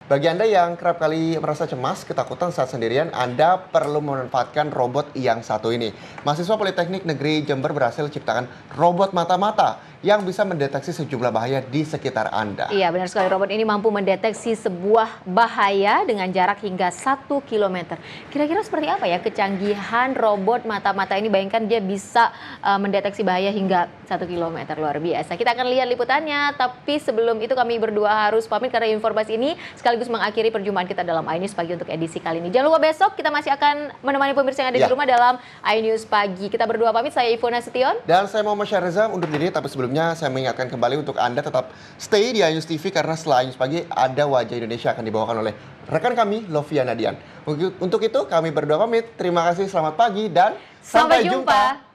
Bagi Anda yang kerap kali merasa cemas, ketakutan saat sendirian, Anda perlu memanfaatkan robot yang satu ini. Mahasiswa Politeknik Negeri Jember berhasil ciptakan robot mata-mata yang bisa mendeteksi sejumlah bahaya di sekitar Anda. Iya, benar sekali. Robot ini mampu mendeteksi sebuah bahaya dengan jarak hingga 1 km. Kira-kira seperti apa ya kecanggihan robot mata-mata ini? Bayangkan dia bisa mendeteksi bahaya hingga 1 km. Luar biasa. Kita akan lihat liputannya. Tapi sebelum itu kami berdua harus pamit karena informasi ini sekaligus mengakhiri perjumpaan kita dalam iNews Pagi untuk edisi kali ini. Jangan lupa besok kita masih akan menemani pemirsa yang ada di rumah dalam iNews Pagi. Kita berdua pamit, saya Ivona Sution. Dan saya Muhammad Syahriza undur diri, tapi sebelumnya saya mengingatkan kembali untuk Anda tetap stay di iNews TV karena setelah iNews Pagi ada Wajah Indonesia akan dibawakan oleh rekan kami, Lovia Nadian. Untuk itu kami berdua pamit, terima kasih, selamat pagi, dan sampai jumpa.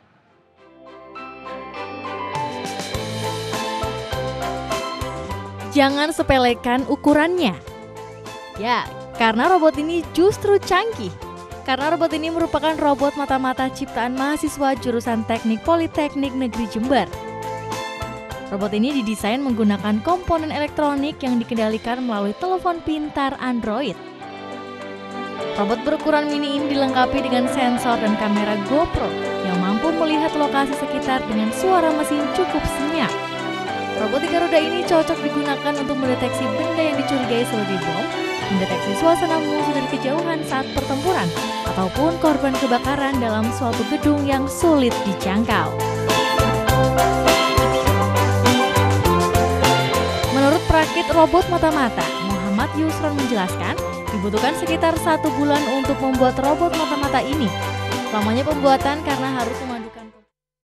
Jangan sepelekan ukurannya. Ya, karena robot ini justru canggih. Karena robot ini merupakan robot mata-mata ciptaan mahasiswa jurusan Teknik Politeknik Negeri Jember. Robot ini didesain menggunakan komponen elektronik yang dikendalikan melalui telepon pintar Android. Robot berukuran mini ini dilengkapi dengan sensor dan kamera GoPro yang mampu melihat lokasi sekitar dengan suara mesin cukup senyap. Robot 3 roda ini cocok digunakan untuk mendeteksi benda yang dicurigai sebagai bom, mendeteksi suasana musuh dari kejauhan saat pertempuran, ataupun korban kebakaran dalam suatu gedung yang sulit dijangkau. Menurut perakit robot mata-mata, Muhammad Yusron menjelaskan, dibutuhkan sekitar 1 bulan untuk membuat robot mata-mata ini. Lamanya pembuatan karena harus